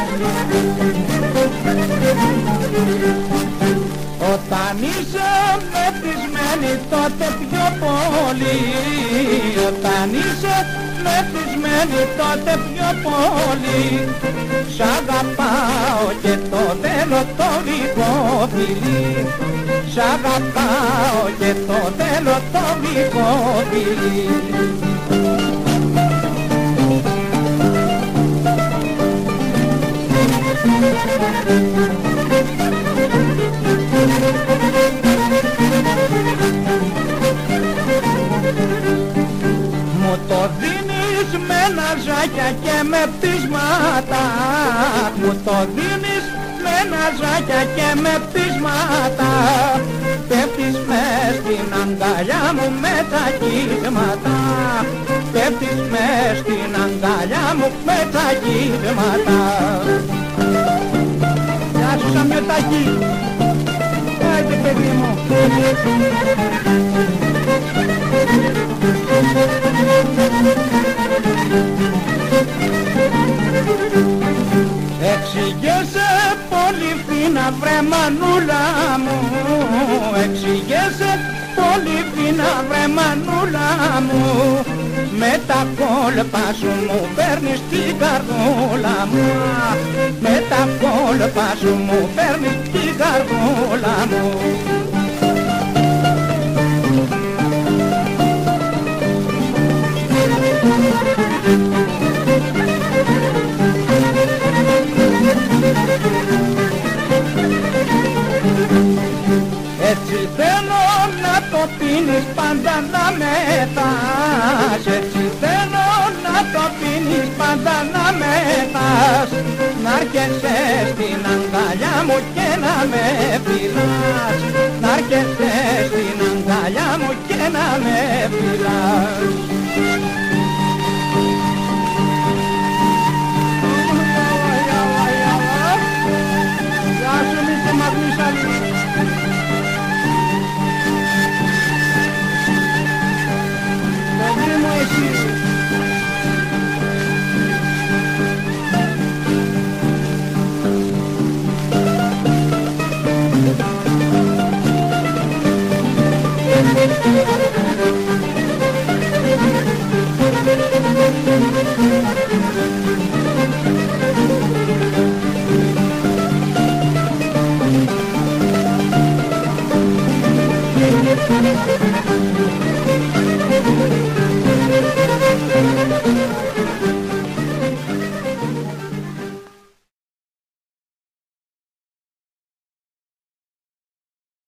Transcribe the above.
Όταν είσαι μεθυσμένη τότε πιο πολύ, όταν είσαι μεθυσμένη τότε πιο πολύ, σ' αγαπάω και το θέλω το λίγο φιλί, σ' αγαπάω και το θέλω το λίγο φιλί. Μου το δίνεις με ναζάκια και με πείσματα, μου το δίνεις με ναζάκια και με πείσματα, πέφτεις μες στην αγκαλιά μου με τα κύματα, πέφτεις μες στην αγκαλιά μου με τα κύματα. Γεια σου Σαμιωτάκη, άιτε παιδί μου. Εξηγέσαι πολύ φίνα βρε μανούλα μου, εξηγέσαι πολύ φίνα βρε μανούλα μου, με τα κόλπα σου μου παίρνεις την καρδούλα μου, με τα κόλπα σου μου παίρνεις την καρδούλα μου. Έτσι θέλω να το πίνεις πάντα να μεθάς, έτσι θέλω να το πίνεις πάντα να μεθάς, να έρχεσαι στην αγκαλιά μου και να με φυλάς, να έρχεσαι στην αγκαλιά μου και να με φυλάς. Γεια σου Μίτσο Μαγνήσαλη. Παιδί μου εσύ. Thank you.